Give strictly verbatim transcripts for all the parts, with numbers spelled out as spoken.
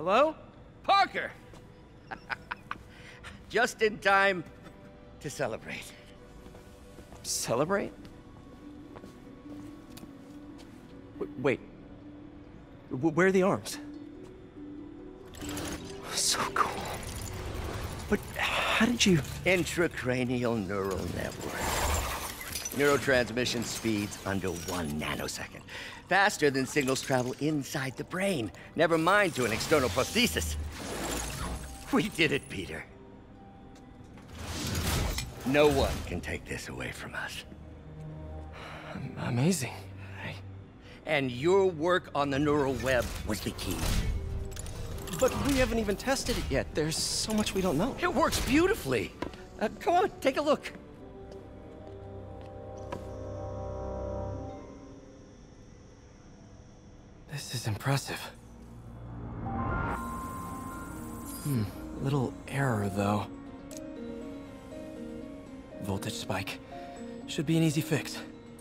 Hello? Parker! Just in time to celebrate. Celebrate? W wait. W where are the arms? So cool. But how did you... Intracranial neural network. Neurotransmission speeds under one nanosecond. Faster than signals travel inside the brain. Never mind to an external prosthesis. We did it, Peter. No one can take this away from us. Amazing. I... And your work on the neural web was the key. But we haven't even tested it yet. There's so much we don't know. It works beautifully. Uh, come on, take a look. This is impressive. Hmm, little error, though. Voltage spike. Should be an easy fix.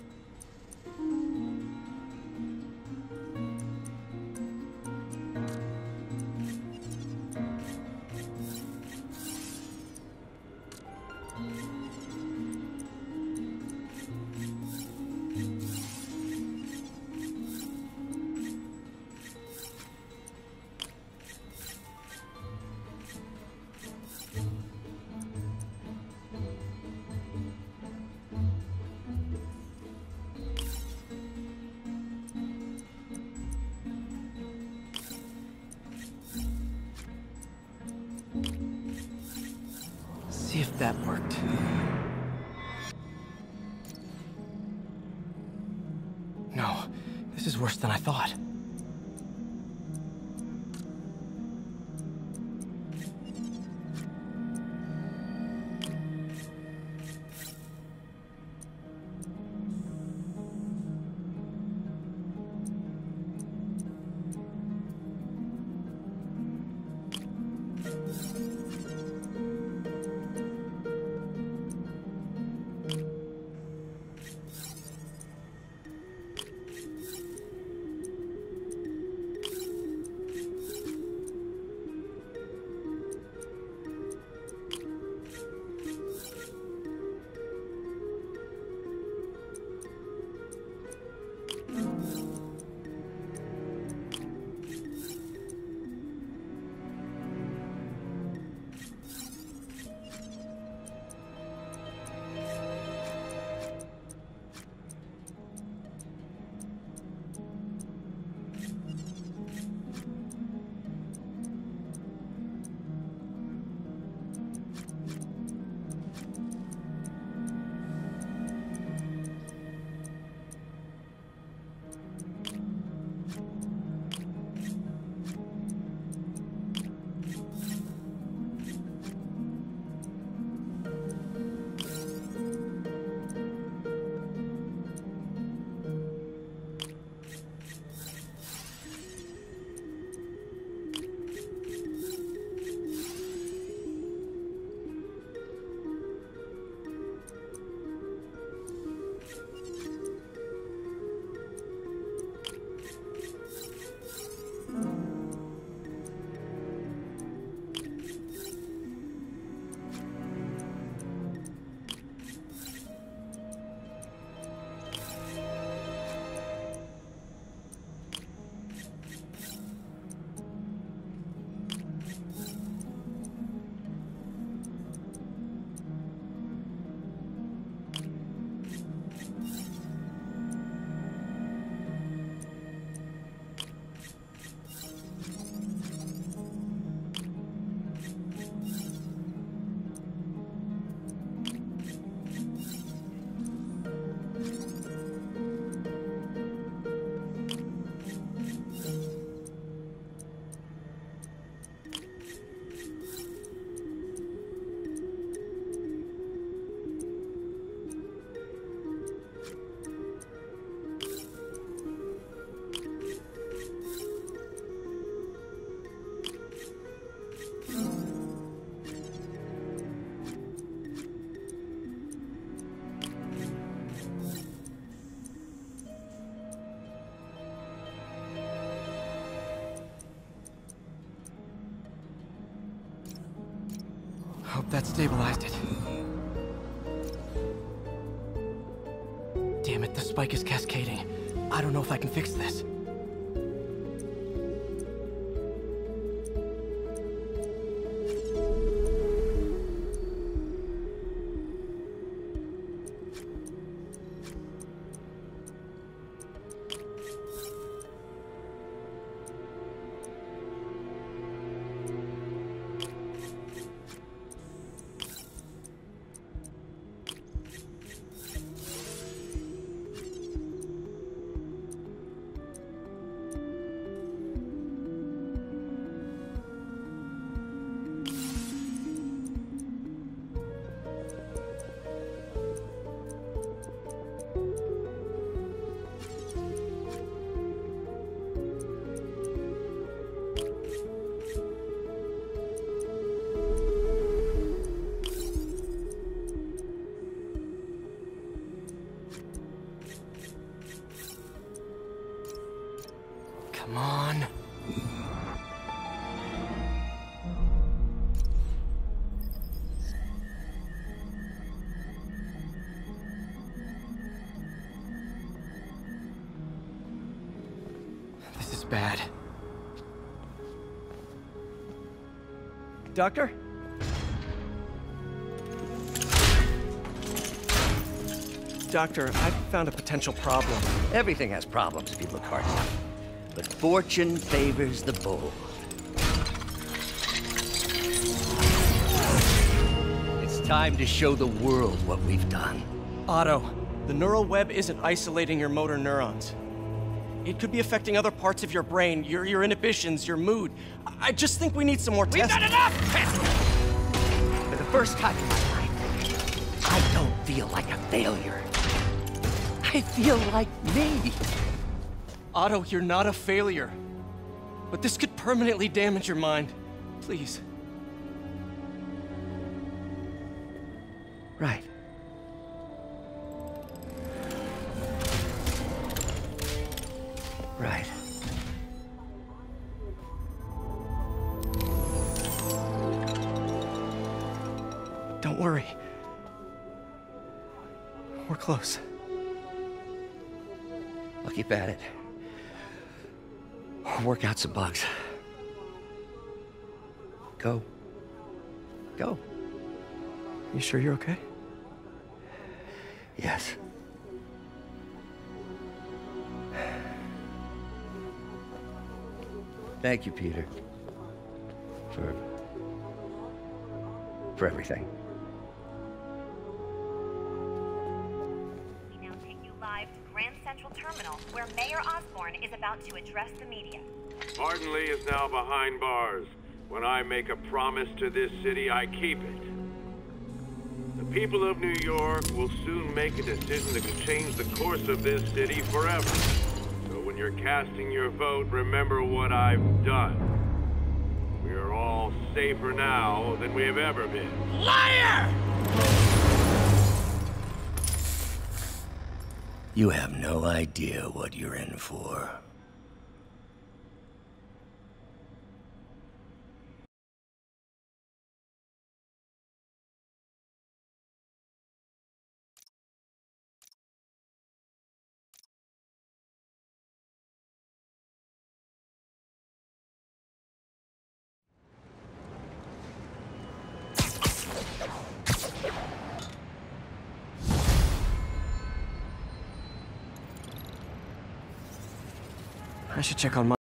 See if that worked. No, this is worse than I thought. That stabilized it. Damn it, the spike is cascading. I don't know if I can fix this. Come on. This is bad. Doctor? Doctor, I've found a potential problem. Everything has problems if you look hard enough. But fortune favors the bold. It's time to show the world what we've done. Otto, the neural web isn't isolating your motor neurons. It could be affecting other parts of your brain, your, your inhibitions, your mood. I just think we need some more We've tests. done enough testing! For the first time in my life, I don't feel like a failure. I feel like me. Otto, you're not a failure. But this could permanently damage your mind. Please. Right. Right. Don't worry. We're close. I'll keep at it. Work out some bugs. Go. Go. You sure you're okay? Yes. Thank you, Peter. For... for everything. We now take you live to Grand Central Terminal, where Mayor Osborn is about to address the media. Martin Lee is now behind bars. When I make a promise to this city, I keep it. The people of New York will soon make a decision that can change the course of this city forever. So when you're casting your vote, remember what I've done. We are all safer now than we have ever been. Liar! You have no idea what you're in for. I should check on my